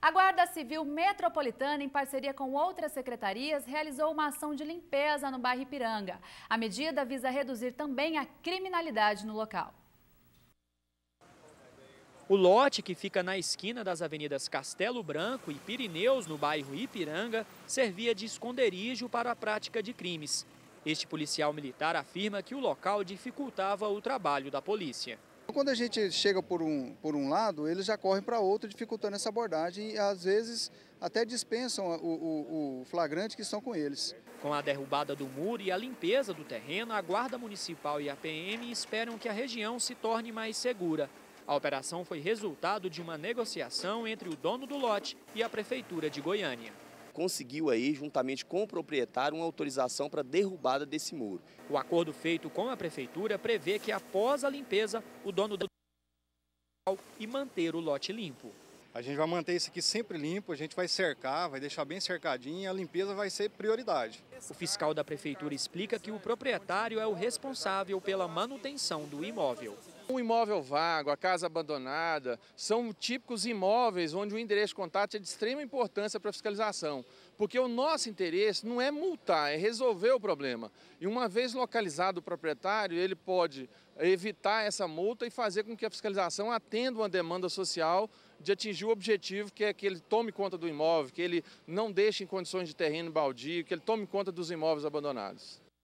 A Guarda Civil Metropolitana, em parceria com outras secretarias, realizou uma ação de limpeza no bairro Ipiranga. A medida visa reduzir também a criminalidade no local. O lote, que fica na esquina das avenidas Castelo Branco e Pirineus, no bairro Ipiranga, servia de esconderijo para a prática de crimes. Este policial militar afirma que o local dificultava o trabalho da polícia. Quando a gente chega por um lado, eles já correm para outro, dificultando essa abordagem e às vezes até dispensam o flagrante que estão com eles. Com a derrubada do muro e a limpeza do terreno, a Guarda Municipal e a PM esperam que a região se torne mais segura. A operação foi resultado de uma negociação entre o dono do lote e a Prefeitura de Goiânia. Conseguiu aí, juntamente com o proprietário, uma autorização para a derrubada desse muro. O acordo feito com a Prefeitura prevê que, após a limpeza, o dono do e manter o lote limpo. A gente vai manter isso aqui sempre limpo, a gente vai cercar, vai deixar bem cercadinho e a limpeza vai ser prioridade. O fiscal da Prefeitura explica que o proprietário é o responsável pela manutenção do imóvel. Um imóvel vago, a casa abandonada, são típicos imóveis onde o endereço de contato é de extrema importância para a fiscalização. Porque o nosso interesse não é multar, é resolver o problema. E uma vez localizado o proprietário, ele pode evitar essa multa e fazer com que a fiscalização atenda uma demanda social de atingir o objetivo, que é que ele tome conta do imóvel, que ele não deixe em condições de terreno baldio, que ele tome conta dos imóveis abandonados.